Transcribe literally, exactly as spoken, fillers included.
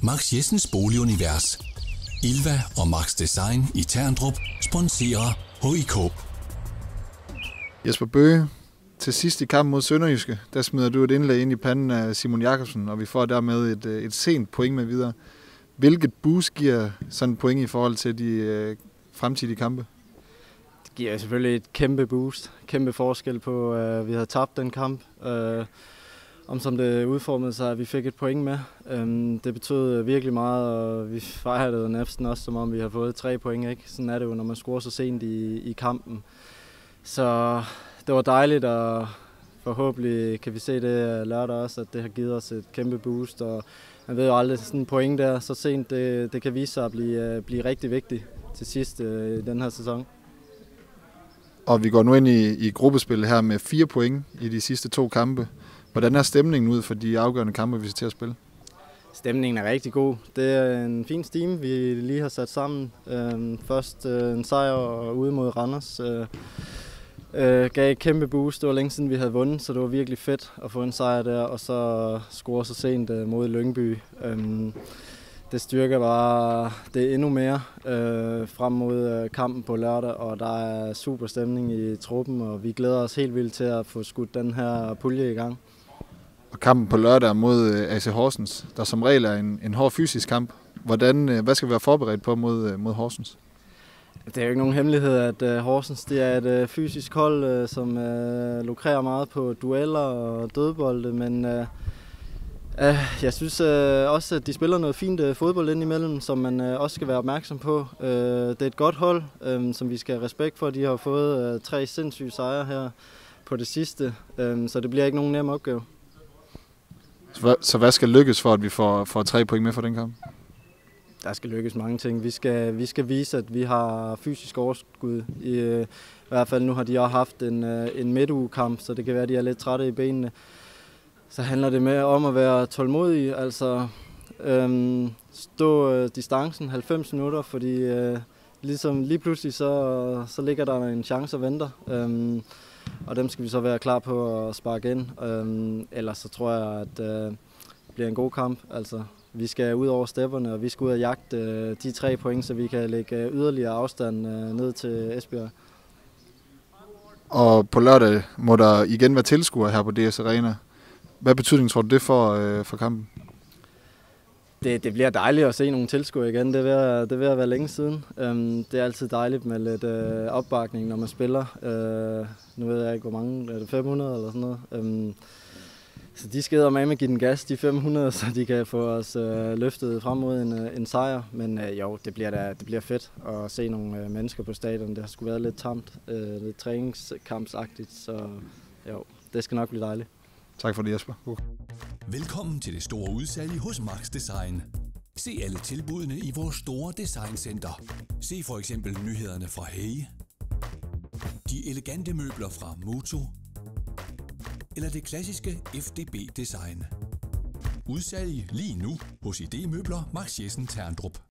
Max Jessens Boligunivers. Ilva og Max Design i Terndrup sponserer H I K. Jesper Bøge, til sidst i kampen mod Sønderjyske, der smider du et indlæg ind i panden af Simon Jakobsen, og vi får dermed et, et sent point med videre. Hvilket boost giver sådan et point i forhold til de øh, fremtidige kampe? Det giver selvfølgelig et kæmpe boost, kæmpe forskel på, at øh, vi havde tabt den kamp. Øh, om som det udformede sig, at vi fik et point med. Øh, det betød virkelig meget, og vi fejrede næsten også, som om vi har fået tre point. Ikke? Sådan er det jo, når man scorer så sent i, i kampen. Så det var dejligt, og forhåbentlig kan vi se det lørdag også, at det har givet os et kæmpe boost. Og man ved jo aldrig, sådan en point der så sent, det, det kan vise sig at blive, blive rigtig vigtigt til sidst i den her sæson. Og vi går nu ind i, i gruppespillet her med fire point i de sidste to kampe. Hvordan er stemningen ud for de afgørende kampe, vi skal til at spille? Stemningen er rigtig god. Det er en fin stime, vi lige har sat sammen. Først en sejr ude mod Randers. Øh, gav et kæmpe boost. Det var længe siden, vi havde vundet, så det var virkelig fedt at få en sejr der, og så score så sent øh, mod Lyngby. Øhm, det styrker bare det endnu mere øh, frem mod øh, kampen på lørdag, og der er super stemning i truppen, og vi glæder os helt vildt til at få skudt den her pulje i gang. Og kampen på lørdag mod A C Horsens, der som regel er en, en hård fysisk kamp. Hvordan, øh, hvad skal vi være forberedt på mod, øh, mod Horsens? Det er jo ikke nogen hemmelighed, at uh, Horsens det er et uh, fysisk hold, uh, som uh, lukrerer meget på dueller og dødbolde, men uh, uh, jeg synes uh, også, at de spiller noget fint uh, fodbold indimellem, som man uh, også skal være opmærksom på. Uh, det er et godt hold, um, som vi skal have respekt for. De har fået uh, tre sindssyge sejre her på det sidste, um, så det bliver ikke nogen nem opgave. Så hvad, så hvad skal lykkes for, at vi får, får tre point med for den kamp? Der skal lykkes mange ting. Vi skal, vi skal vise, at vi har fysisk overskud. I, øh, i hvert fald nu har de også haft en, øh, en midtugekamp, så det kan være, at de er lidt trætte i benene. Så handler det med om at være tålmodig, altså øhm, stå øh, distancen halvfems minutter, fordi øh, ligesom lige pludselig så, så ligger der en chance og venter. Øhm, og dem skal vi så være klar på at sparke ind. Øhm, ellers så tror jeg, at øh, det bliver en god kamp. Altså. Vi skal ud over stepperne, og vi skal ud og jagte de tre point, så vi kan lægge yderligere afstand ned til Esbjerg. Og på lørdag må der igen være tilskuere her på D S Arena. Hvad betydning tror du det for, øh, for kampen? Det, det bliver dejligt at se nogle tilskuere igen. Det vil, det vil være længe siden. Um, det er altid dejligt med lidt uh, opbakning, når man spiller. Uh, nu ved jeg ikke, hvor mange. Er det fem hundrede eller sådan noget? Um, Så de skal med at give den gas, de fem hundrede, så de kan få os øh, løftet frem mod en, en sejr. Men øh, jo, det bliver, da, det bliver fedt at se nogle øh, mennesker på stadion. Det har sgu været lidt tamt, øh, lidt træningskampsagtigt, så jo, det skal nok blive dejligt. Tak for det, Jesper. Uh. Velkommen til det store udsalg hos Max Design. Se alle tilbudene i vores store designcenter. Se for eksempel nyhederne fra Hey, de elegante møbler fra Moto, eller det klassiske F D B-design. Udsalg lige nu hos Idémøbler Max Jessen Terndrup.